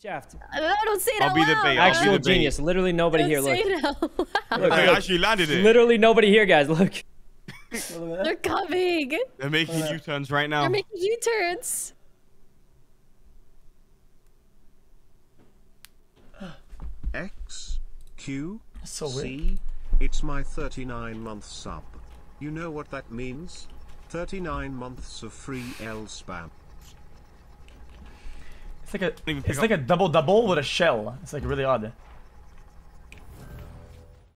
Shaft. I don't say it I'll out be the loud. bait. Actual genius. Literally nobody here. Don't Look. say it out loud. Look, I look. actually landed it. Literally nobody here, guys. Look. They're coming. They're making U-turns right now. They're making U-turns. xQc. So weird. It's my 39-month sub. You know what that means? 39 months of free L spam. It's like a double with a shell. It's like really odd.